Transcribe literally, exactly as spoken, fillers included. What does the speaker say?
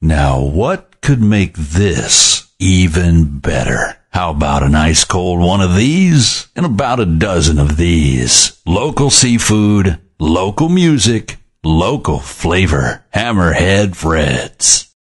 Now, what could make this even better? How about an ice cold one of these and about a dozen of these? Local seafood, local music, local flavor. Hammerhead Fred's.